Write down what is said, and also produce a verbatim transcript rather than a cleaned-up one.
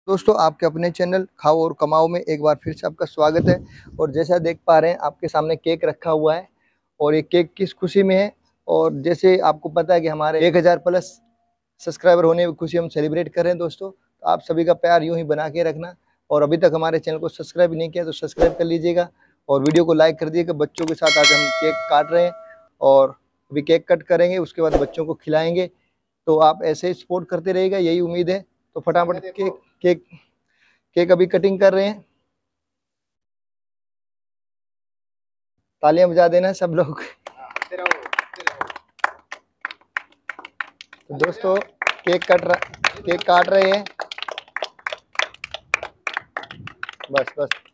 दोस्तों आपके अपने चैनल खाओ और कमाओ में एक बार फिर से आपका स्वागत है। और जैसा देख पा रहे हैं आपके सामने केक रखा हुआ है और ये केक किस खुशी में है। और जैसे आपको पता है कि हमारे एक हज़ार प्लस सब्सक्राइबर होने की खुशी हम सेलिब्रेट कर रहे हैं दोस्तों। तो आप सभी का प्यार यूं ही बना के रखना और अभी तक हमारे चैनल को सब्सक्राइब नहीं किया तो सब्सक्राइब कर लीजिएगा और वीडियो को लाइक कर दीजिएगा। बच्चों के साथ आज हम केक काट रहे हैं और अभी केक कट करेंगे, उसके बाद बच्चों को खिलाएंगे। तो आप ऐसे ही सपोर्ट करते रहिएगा, यही उम्मीद है। तो फटाफट केक केक केक अभी कटिंग कर रहे हैं। तालियां बजा देना सब लोग। तो दोस्तों केक कट रहा केक काट रहे हैं। बस बस